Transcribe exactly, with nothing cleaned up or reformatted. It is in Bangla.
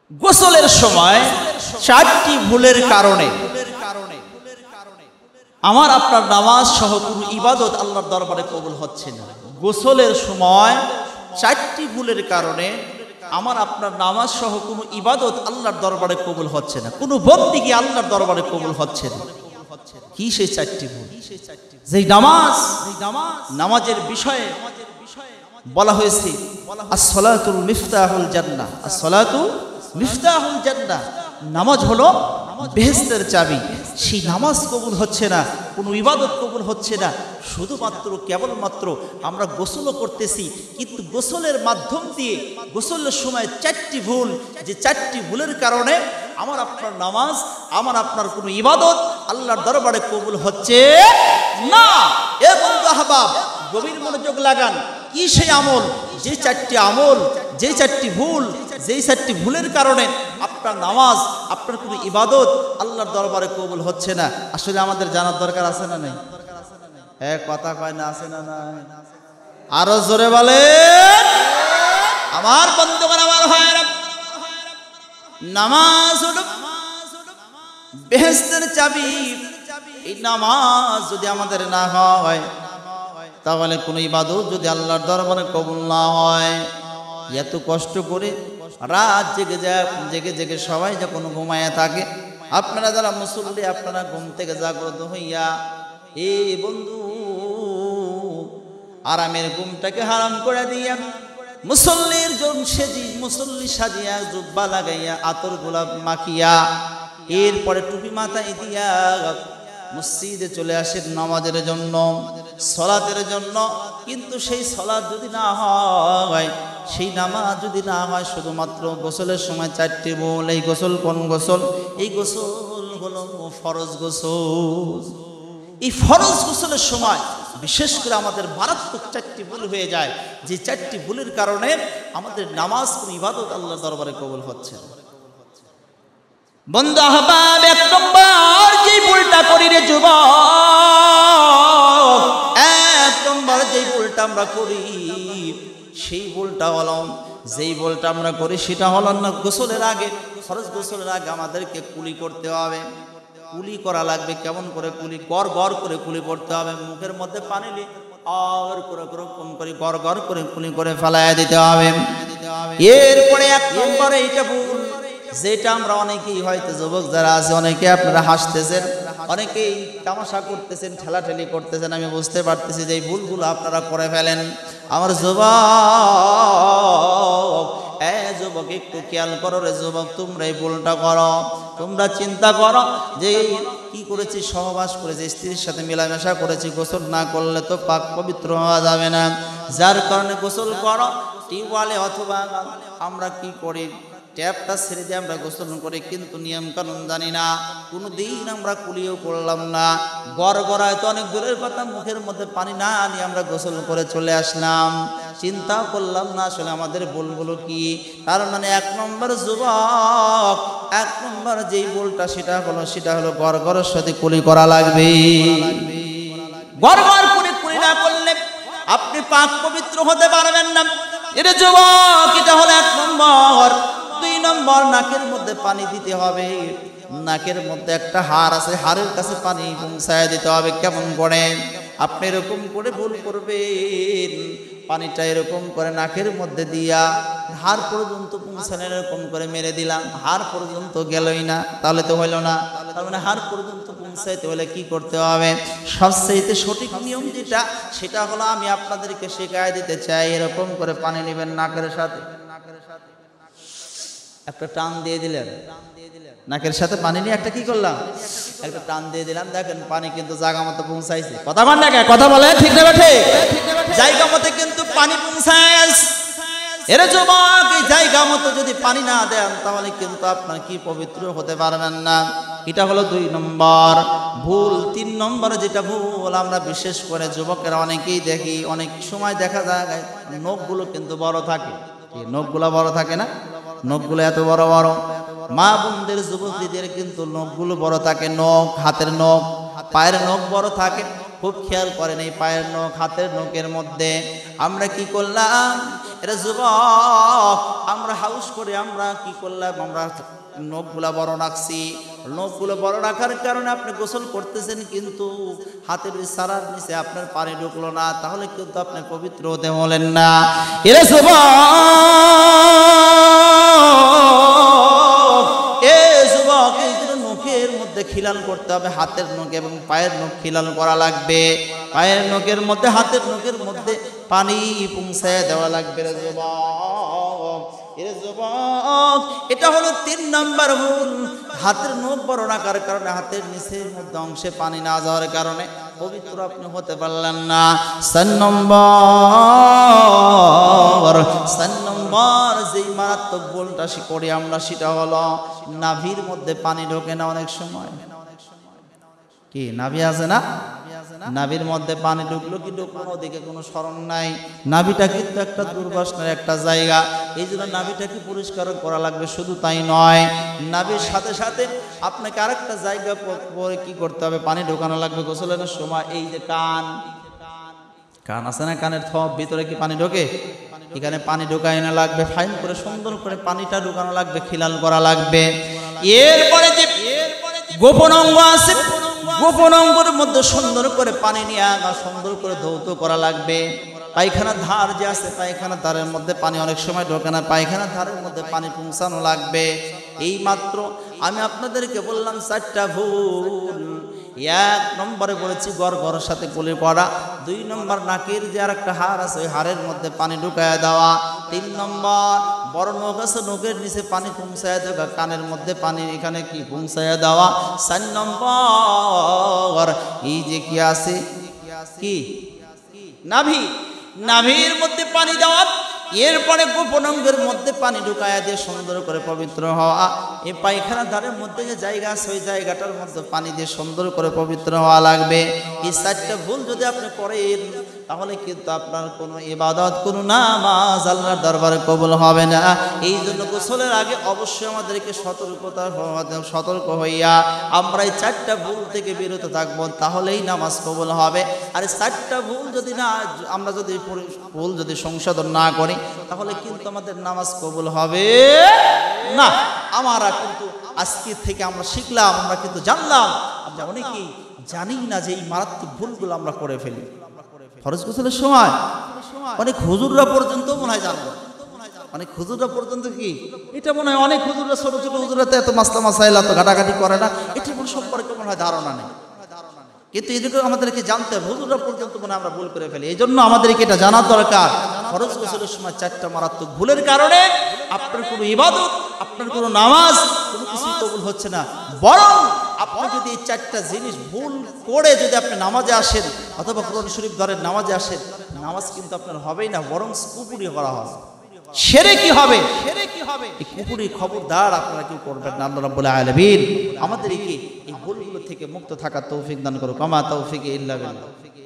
গোসলের সময় চারটি ভুলের কারণে আমার আপনার নামাজ সহ কোনো ইবাদত আল্লাহর দরবারে কবুল হচ্ছে না। গোসলের সময় চারটি ভুলের কারণে আমার আপনার নামাজ সহ কোনো ইবাদত আল্লাহর দরবারে কবুল হচ্ছে না, কোনো বন্দেগী আল্লাহর দরবারে কবুল হচ্ছে না। কি সেই চারটি ভুল? যেই নামাজ নামাজের বিষয়ে বলা হয়েছে as-সালাতুল মিফতাহুল জান্নাহ, as-সালাতু মিফতাহুল জান্নাহ, নামাজ হলো বেহেশতের চাবি। সেই নামাজ কবুল হচ্ছে না, কোনো ইবাদত কবুল হচ্ছে না, শুধুমাত্র কেবলমাত্র আমরা গোসলও করতেছি, কিন্তু গোসলের মাধ্যম দিয়ে গোসলের সময় চারটি ভুল, যে চারটি ভুলের কারণে আমার আপনার নামাজ, আমার আপনার কোনো ইবাদত আল্লাহর দরবারে কবুল হচ্ছে না। এ বন্ধু আহবাব, গভীর মনোযোগ লাগান। কি সেই আমল, যে চারটি আমল, যে চারটি ভুল, যেই চারটি ভুলের কারণে আপনার নামাজ, আপনার কোনো ইবাদত আল্লাহর দরবারে কবুল হচ্ছে না? আসলে আমাদের জানার দরকার আছে না নেই? হ্যাঁ, কথা কয় না, আছে না নাই? আরো জোরে বলেন। আমার বন্ধুগণ, আমার ভাইরা, নামাজ হলো বেহেশতের চাবি। এই নামাজ যদি আমাদের না হয়, তাহলে কোনো ইবাদত যদি আল্লাহর দরবারে কবুল না হয়, এত কষ্ট করে রাত জেগে যায়, জেগে জেগে সবাই যখন ঘুমায় থাকে, আপনারা যারা মুসল্লি, আপনারা ঘুম থেকে জাগ্রত হইয়া এ বন্ধু আরামের ঘুমটাকে হারাম করে দিয়া মুসল্লির জন সেজি, মুসল্লি সাজিয়া, জুব্বা লাগাইয়া, আতর গোলাপ মাখিয়া, এরপরে টুপি মাথায় দিয়া মসজিদে চলে আসেন নামাজের জন্য, সলাতের জন্য। কিন্তু সেই সলাত যদি না হয়, সেই নামাজ যদি না হয়, শুধুমাত্র গোসলের সময় চারটি ভুল। এই গোসল কোন গোসল? এই গোসল হলো ফরজ গোসল। এই ফরজ গোসলের সময় বিশেষ করে আমাদের মারাত্মক চারটি ভুল হয়ে যায়, যে চারটি ভুলের কারণে আমাদের নামাজ, কোন ইবাদত আল্লাহর দরবারে কবুল হচ্ছে না। বন্ধু আহবাব, এক নম্বর যেই ভুলটা করি রে যুবক, এক নম্বর যেই ভুলটা আমরা করি, সেই ভুলটা হলো, যেই ভুলটা আমরা করি সেটা হলো না, গোসলের আগে, ফরজ গোসলের আগে আমাদেরকে কুলি করতে হবে। কুলি করা লাগবে। কেমন করে কুলি? গড় গড় করে কুলি করতে হবে। মুখের মধ্যে পানি নিয়ে আর করে করে কম করে গড় গড় করে কুলি করে ফেলায় দিতে হবে। এরপরে এক নম্বরে এইটা ভুল, যেটা আমরা অনেকেই, হয়তো যুবক যারা আছে অনেকে আপনারা হাসতেছেন, অনেকেই তামাশা করতেছেন, ঠেলাঠেলি করতেছেন, আমি বুঝতে পারতেছি যে এই ভুলগুলো আপনারা করে ফেলেন। আমার যুবক, এ যুবক, একটু খেয়াল করো রে যুবক, তোমরা এই ভুলটা করো। তোমরা চিন্তা করো যে কি করেছি, সহবাস করেছি, স্ত্রীর সাথে মেলামেশা করেছি, গোসল না করলে তো পাক পবিত্র হওয়া যাবে না, যার কারণে গোসল করো। টিউবওয়েলে অথবা আমরা কি করি, ট্যাপটা ছেড়ে দিয়ে আমরা গোসল করি, কিন্তু নিয়ম কানুন জানি না, কোনো দিন আমরা কুলিও করলাম না। গড় গড়ায় তো অনেক দূরের কথা, মুখের মধ্যে পানি না নিয়ে আমরা গোসল করে চলে আসলাম, চিন্তা করলাম না আসলে আমাদের ভুলগুলো কি। তার মানে এক নম্বর যুবক, এক নম্বর যেই ভুলটা সেটা হলো, সেটা হলো গড় গড়ের সাথে কুলি করা লাগবে। গড় গড় করে কুলি না করলে আপনি পাক পবিত্র হতে পারবেন না। এটা যুবক, এটা হলো এক নম্বর। দুই নম্বর, নাকের মধ্যে পানি দিতে হবে। নাকের মধ্যে একটা হাড় আছে, হাড়ের কাছে পানি পৌঁছায় দিতে হবে। কেমন করে? আপনি এরকম করে ভুল করবেন, পানিটা এরকম করে নাকের মধ্যে দিয়া হাড় পর্যন্ত পৌঁছানো, এরকম করে মেরে দিলাম, হাড় পর্যন্ত গেলই না, তাহলে তো হইল না। তার মানে হাড় পর্যন্ত পৌঁছাইতে হলে কি করতে হবে? সবচেয়ে সঠিক নিয়ম যেটা, সেটা হলো আমি আপনাদেরকে শেখায় দিতে চাই। এরকম করে পানি নেবেন নাকের সাথে, একটা টান দিয়ে দিলেন, নাকের সাথে পানি নিয়ে একটা কি করলাম, একটা টান দিয়ে দিলাম। দেখেন পানি কিন্তু জায়গা মতো পৌঁছাইছে। কথা বল না, কথা বলে ঠিক না বেঠে? জায়গা মতো কিন্তু পানি পৌঁছায়। এরে যুবক, এই জায়গা মতো যদি পানি না দেন, তাহলে কিন্তু আপনার কি পবিত্র হতে পারবেন না। এটা হলো দুই নম্বর ভুল। তিন নম্বর যেটা ভুল, আমরা বিশেষ করে যুবকেরা অনেকেই দেখি, অনেক সময় দেখা যায় নখগুলো কিন্তু বড় থাকে। নখগুলো বড় থাকে না? নখগুলো এত বড় বড়, মা বোনদের, যুবতীদের কিন্তু নখগুলো বড় থাকে। নখ, হাতের নখ, পায়ের নখ বড় থাকে। খুব খেয়াল করেন এই পায়ের নখ, হাতের নখের মধ্যে আমরা কি করলাম, এরা যুবক আমরা হাউস করে আমরা কি করলাম, আমরা নখগুলা বড় রাখছি, নখগুলো বড় রাখার কারণে আপনি গোসল করতেছেন কিন্তু হাতের সারার নিচে আপনার পানি ঢুকলো না, তাহলে কিন্তু আপনি পবিত্র হতে হলেন না। এরা যুবক এ যুবক এই জন্য নখের মধ্যে খিলান করতে হবে, হাতের নখ এবং পায়ের নখ খিলান করা লাগবে, পায়ের নখের মধ্যে হাতের নখের মধ্যে পানি পৌঁছায় দেওয়া লাগবে রে যুবক। এ যুবক এটা হলো তিন নাম্বার ভুল। হাতের নখ বড় রাখার কারণে হাতের নিচের মধ্যে অংশে পানি না যাওয়ার কারণে পবিত্র আপনি হতে পারলেন না। চার নম্বর চার নম্বর যেই মারাত্মক ভুলটা করি আমরা সেটা হলো নাভির মধ্যে পানি ঢোকে না অনেক সময়। কি নাভি আছে না, নাভির মধ্যে পানি ঢুকলো কিন্তু কোনো দিকে কোনো স্মরণ নাই। নাভিটা কিন্তু একটা দুর্বাসনার একটা জায়গা, এই জন্য নাভিটাকে পরিষ্কার করা লাগবে। শুধু তাই নয়, নাভির সাথে সাথে আপনাকে আরেকটা জায়গা পরে কি করতে হবে, পানি ঢোকানো লাগবে গোসলের সময়। এই যে কান, কান আছে না, কানের থপ ভিতরে কি পানি ঢোকে, এখানে পানি ঢোকায় না লাগবে, ফাইন করে সুন্দর করে পানিটা ঢোকানো লাগবে, খিলাল করা লাগবে। এরপরে যে গোপন অঙ্গ আছে, গোপন অঙ্গের মধ্যে সুন্দর করে পানি নিয়ে আগা সুন্দর করে ধৌত করা লাগবে। পায়খানার ধার যে আছে, পায়খানার ধারের মধ্যে পানি অনেক সময় ঢোকে না, পায়খানার ধারের মধ্যে পানি পৌঁছানো লাগবে। এই মাত্র আমি আপনাদেরকে বললাম চারটা ভুল। এক নম্বরে বলেছি গড় গড়ের সাথে কুলি করা, দুই নম্বর নাকের যে আর একটা হাড় আছে ওই হাড়ের মধ্যে পানি ঢুকায় দেওয়া, তিন নম্বর বড় নখ আছে নখের নিচে পানি পৌঁছায় দেওয়া, কানের মধ্যে পানি এখানে কি পৌঁছায় দেওয়া, চার নম্বর এই যে কি আছে কি নাভি, নাভির মধ্যে পানি দেওয়া, এরপরে গোপন অঙ্গের মধ্যে পানি ঢুকায়া দিয়ে সুন্দর করে পবিত্র হওয়া। এই পায়খানার ধারের মধ্যে যে জায়গা আছে ওই জায়গাটার মধ্যে পানি দিয়ে সুন্দর করে পবিত্র হওয়া লাগবে। এই চারটা ভুল যদি আপনি করেন তাহলে কিন্তু আপনার কোনো ইবাদত, কোনো নামাজ আল্লাহর দরবারে কবুল হবে না। এই জন্য গোসলের আগে অবশ্যই আমাদেরকে সতর্কতা সতর্ক হইয়া আমরা এই চারটা ভুল থেকে বিরত থাকবো, তাহলেই নামাজ কবুল হবে। আর এই চারটা ভুল যদি না আমরা যদি ভুল যদি সংশোধন না করি তাহলে কিন্তু আমাদের নামাজ কবুল হবে না। আমরা কিন্তু আজকে থেকে আমরা শিখলাম, আমরা কিন্তু জানলাম, আমরা অনেকেই জানি না যে এই মারাত্মক ভুলগুলো আমরা করে ফেলি ফরজ গোসলের সময়। অনেক হুজুররা পর্যন্ত মনে হয় জানবো, অনেক হুজুররা পর্যন্ত কি এটা মনে হয়, অনেক হুজুররা ছোট ছোট হুজুররা তো এত মাসলা মাসাইল এত ঘাটাঘাটি করে না, এটা মনে সম্পর্কে মনে হয় ধারণা নেই। কিন্তু এদিকে আমাদেরকে জানতে হবে, হুজুররা পর্যন্ত মনে আমরা ভুল করে ফেলি। এই জন্য আমাদেরকে এটা জানার দরকার, ফরজ গোসলের সময় চারটা মারাত্মক ভুলের কারণে আপনার কোনো ইবাদত, আপনার কোনো নামাজ, কোনো কিছু কবুল হচ্ছে না। বরং আপনি যদি এই চারটা জিনিস ভুল করে যদি আপনি নামাজে আসেন অথবা কোরআন শরীফ ধরেন নামাজে আসেন, নামাজ কিন্তু আপনার হবেই না, বরং কুফরি করা হবে, শিরকি হবে, শিরকি হবে। এই কুফরি খবরদার আপনারা কেউ করবেন না। আল্লাহ রাব্বুল আলামিন আমাদেরকে এই ভুলগুলো থেকে মুক্ত থাকার তৌফিক দান করুক। আমা তৌফিক ইল্লা বিল্লাহ।